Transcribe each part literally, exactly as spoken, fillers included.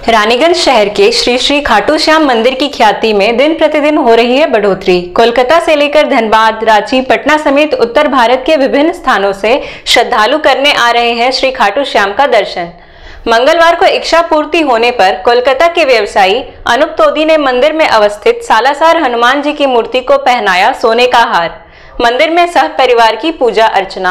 रानीगंज शहर के श्री श्री खाटू श्याम मंदिर की ख्याति में दिन प्रतिदिन हो रही है बढ़ोतरी। कोलकाता से लेकर धनबाद, रांची, पटना समेत उत्तर भारत के विभिन्न स्थानों से श्रद्धालु करने आ रहे हैं श्री खाटू श्याम का दर्शन। मंगलवार को इच्छा पूर्ति होने पर कोलकाता के व्यवसायी अनूप तोदी ने मंदिर में अवस्थित सालासर हनुमान जी की मूर्ति को पहनाया सोने का हार। मंदिर में सह परिवार की पूजा अर्चना।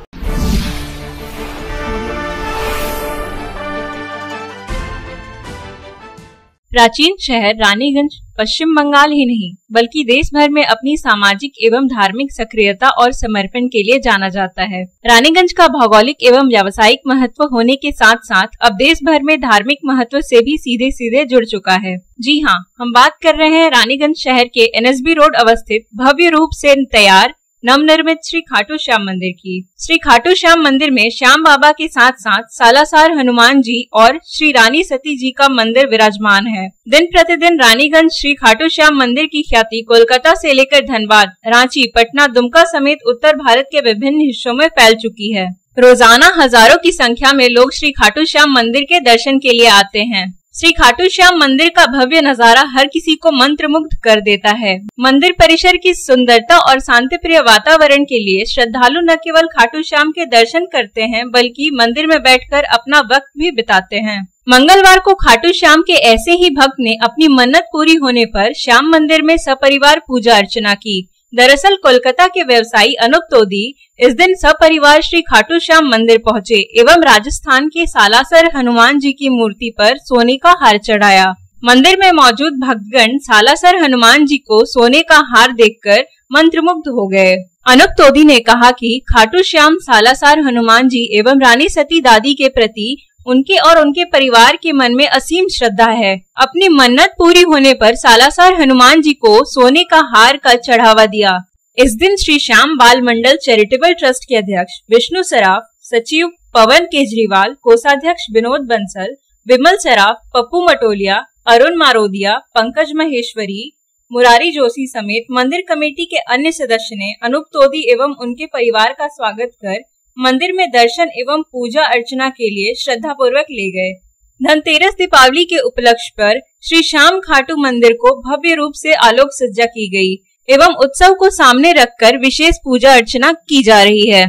प्राचीन शहर रानीगंज पश्चिम बंगाल ही नहीं बल्कि देश भर में अपनी सामाजिक एवं धार्मिक सक्रियता और समर्पण के लिए जाना जाता है। रानीगंज का भौगोलिक एवं व्यावसायिक महत्व होने के साथ साथ अब देश भर में धार्मिक महत्व से भी सीधे सीधे जुड़ चुका है। जी हाँ, हम बात कर रहे हैं रानीगंज शहर के एन एस बी रोड अवस्थित भव्य रूप से तैयार नवनिर्मित श्री खाटू श्याम मंदिर की। श्री खाटू श्याम मंदिर में श्याम बाबा के साथ साथ सालासर हनुमान जी और श्री रानी सती जी का मंदिर विराजमान है। दिन प्रतिदिन रानीगंज श्री खाटू श्याम मंदिर की ख्याति कोलकाता से लेकर धनबाद, रांची, पटना, दुमका समेत उत्तर भारत के विभिन्न हिस्सों में फैल चुकी है। रोजाना हजारों की संख्या में लोग श्री खाटू श्याम मंदिर के दर्शन के लिए आते हैं। श्री खाटू श्याम मंदिर का भव्य नजारा हर किसी को मंत्रमुग्ध कर देता है। मंदिर परिसर की सुंदरता और शांतिप्रिय वातावरण के लिए श्रद्धालु न केवल खाटू श्याम के दर्शन करते हैं बल्कि मंदिर में बैठकर अपना वक्त भी बिताते हैं। मंगलवार को खाटू श्याम के ऐसे ही भक्त ने अपनी मन्नत पूरी होने पर श्याम मंदिर में सपरिवार पूजा अर्चना की। दरअसल कोलकाता के व्यवसायी अनूप तोदी इस दिन सपरिवार श्री खाटू श्याम मंदिर पहुंचे एवं राजस्थान के सालासर हनुमान जी की मूर्ति पर सोने का हार चढ़ाया। मंदिर में मौजूद भक्तगण सालासर हनुमान जी को सोने का हार देखकर मंत्रमुग्ध हो गए। अनूप तोदी ने कहा कि खाटू श्याम सालासर हनुमान जी एवं रानी सती दादी के प्रति उनके और उनके परिवार के मन में असीम श्रद्धा है। अपनी मन्नत पूरी होने पर सालासर हनुमान जी को सोने का हार का चढ़ावा दिया। इस दिन श्री श्याम बाल मंडल चैरिटेबल ट्रस्ट के अध्यक्ष विष्णु सराफ, सचिव पवन केजरीवाल, कोषाध्यक्ष विनोद बंसल, विमल सराफ, पप्पू मटोलिया, अरुण मारोदिया, पंकज महेश्वरी, मुरारी जोशी समेत मंदिर कमेटी के अन्य सदस्य ने अनूप तोदी एवं उनके परिवार का स्वागत कर मंदिर में दर्शन एवं पूजा अर्चना के लिए श्रद्धा पूर्वक ले गए। धनतेरस दीपावली के उपलक्ष्य पर श्री श्याम खाटू मंदिर को भव्य रूप से आलोक सज्जा की गई एवं उत्सव को सामने रखकर विशेष पूजा अर्चना की जा रही है।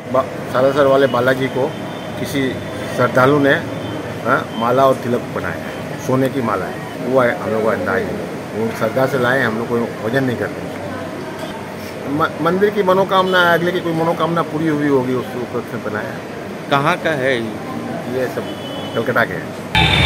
सालासर वाले बालाजी को किसी श्रद्धालु ने आ, माला और तिलक बनाया, सोने की माला है, वो है हम लोग को अंदाज नहीं, वो श्रद्धा से लाए, हम लोग को वजन नहीं करते। मंदिर की मनोकामना, अगले की कोई मनोकामना पूरी हुई होगी, उसके ऊपर से बनाया। कहाँ का है ये? सब कलकत्ता के है।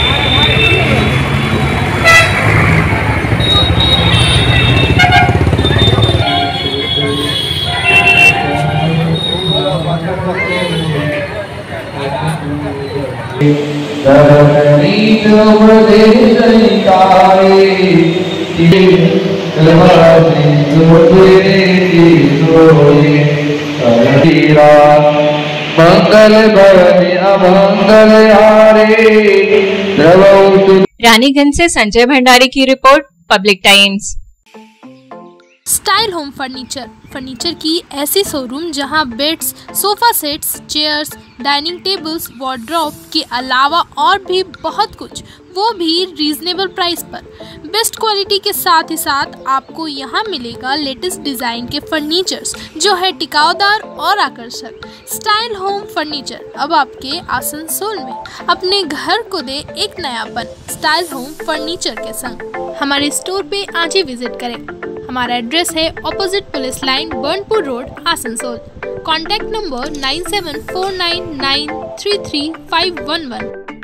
रानीगंज से संजय भंडारी की रिपोर्ट, public times. Style home furniture furniture की ऐसी शोरूम जहां beds, sofa sets, chairs, dining tables, wardrobe के अलावा और भी बहुत कुछ, वो भी रीजनेबल प्राइस पर। बेस्ट क्वालिटी के साथ ही साथ आपको यहाँ मिलेगा लेटेस्ट डिजाइन के फर्नीचर्स जो है टिकाऊदार और आकर्षक। स्टाइल होम फर्नीचर अब आपके आसनसोल में। अपने घर को दे एक नयापन स्टाइल होम फर्नीचर के संग। हमारे स्टोर पे आज ही विजिट करें। हमारा एड्रेस है opposite police line, Burnpur road, Asansol. Contact number nine seven four nine nine three three five one one.